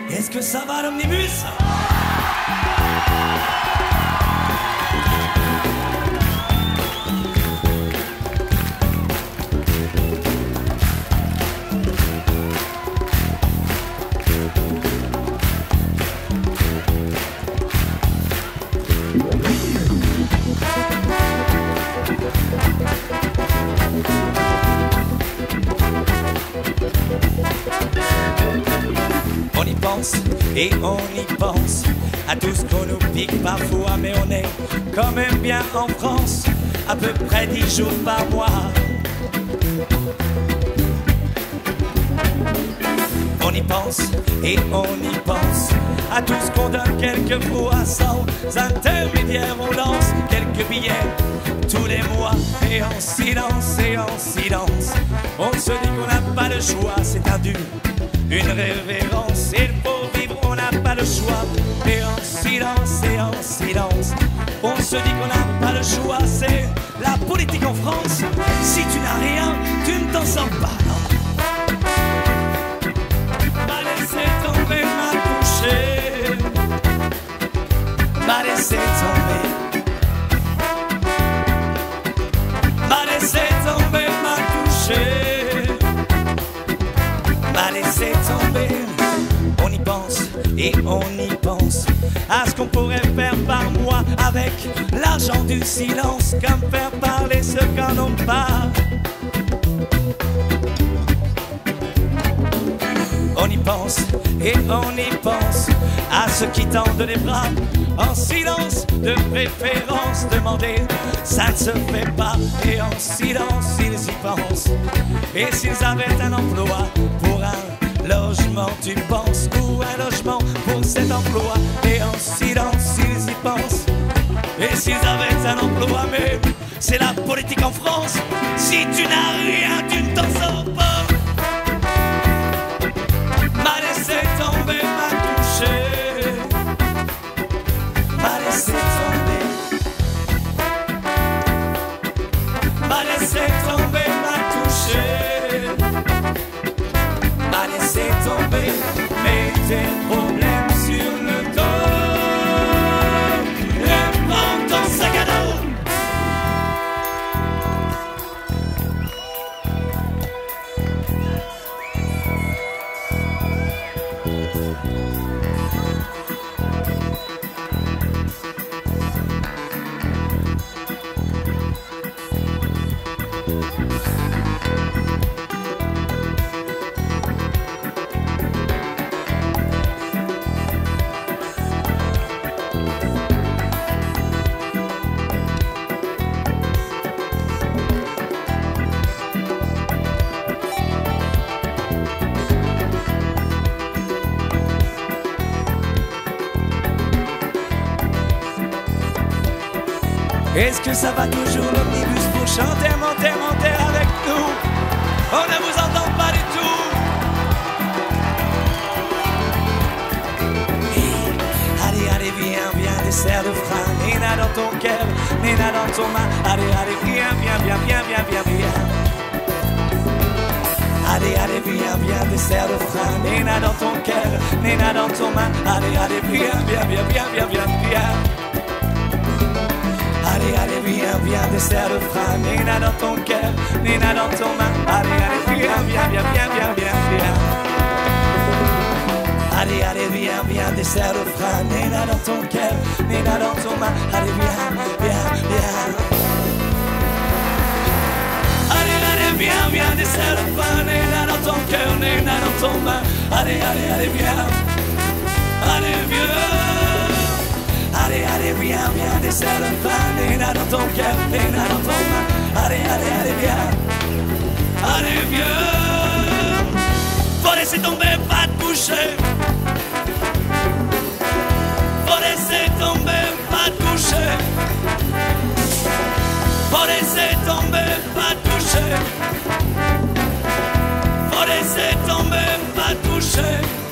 Est-ce que ça va l'omnibus? On y pense et on y pense à tout ce qu'on nous pique parfois, mais on est quand même bien en France, à peu près 10 jours par mois. On y pense et on y pense à tout ce qu'on donne quelquefois sans intermédiaire. On lance quelques billets tous les mois et en silence, on se dit qu'on n'a pas le choix, c'est un dû, une révérence, et pour vivre on n'a pas le choix. Et en silence, on se dit qu'on n'a pas le choix. C'est la politique en France. Si tu n'as rien, tu ne t'en sors pas, non. M'a laissé tomber, m'a touché, m'a laissé tomber, m'a laissé tomber, m'a touché, m'a laissé tomber. On y pense et on y pense à ce qu'on pourrait faire par mois avec l'argent du silence, comme faire parler ceux qui n'en ont pas. On y pense et on y pense à ceux qui tendent les bras en silence, de préférence demander, ça ne se fait pas. Et en silence ils y pensent. Et s'ils avaient un emploi pour un logement, tu penses, ou un logement pour cet emploi? Et en silence ils y pensent. Et s'ils avaient un emploi, mais c'est la politique en France. Si tu n'as rien, tu ne t'en sors pas. M'a laissé tomber, m'a touché, m'a laissé tomber, m'a laissé tomber, m'a touché, m'a laissé tomber. Mets tes problèmes sur le dos et prends ton sac à dos. Est-ce que ça va toujours l'omnibus pour chanter, monter avec nous? On ne vous entend pas du tout. Allez, viens, dessert de frein. Nina dans ton cœur, Nina dans ton main. Allez, viens. Allez, viens, dessert de frein. Nina dans ton cœur, Nina dans ton main. Allez, viens. Allez, viens, dessert de frein. Nina dans ton cœur, Nina dans ton main. Allez, viens. Allez, viens, dessert de frein. Nina dans ton cœur, Nina dans ton main. Allez, viens. Allez, viens, dessert de frein. Nina dans ton cœur, Nina dans ton main. Allez, viens. Allez, viens. Allez, viens, dessert de frein. Nina dans ton cœur, Nina dans ton main. Allez, viens. Allez, viens. Faut laisser tomber, pas te coucher. Faut laisser tomber, pas te coucher. Faut laisser tomber, pas te toucher. Faut laisser tomber, pas te toucher.